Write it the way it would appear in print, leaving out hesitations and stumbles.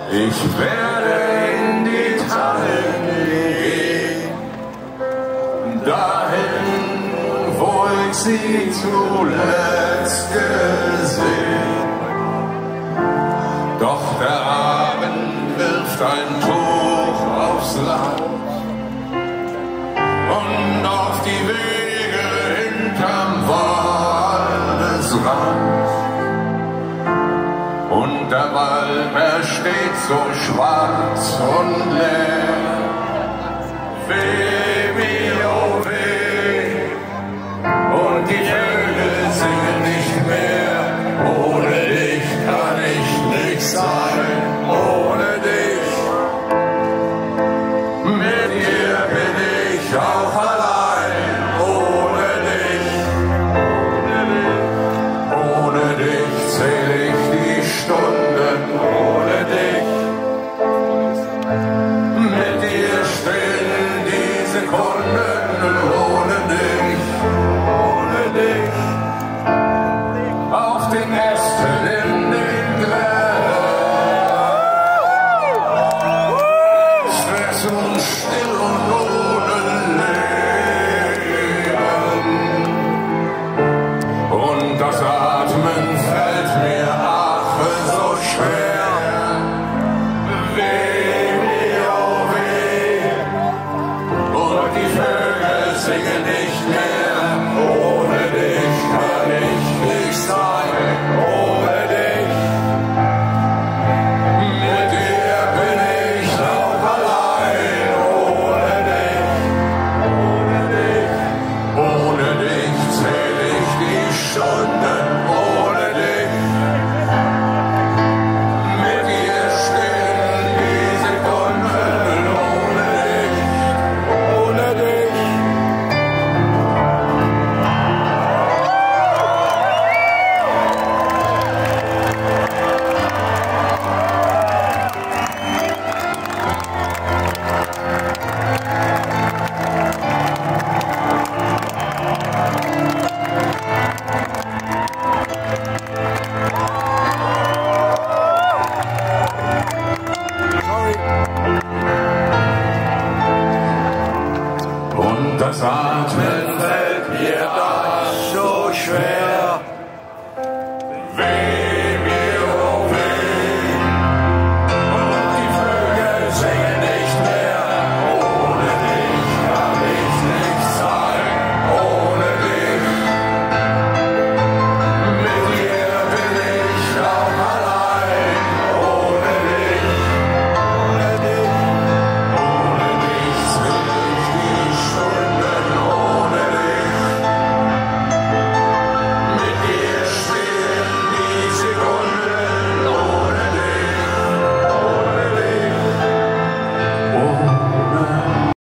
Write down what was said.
Ich werde in die Tannen gehen, dahin, wo ich sie zuletzt gesehen. Doch der Abend wirft ein Tuch aufs Land und auf die Wege hinterm Waldesrand. Und der Wald, er steht so schwarz und leer.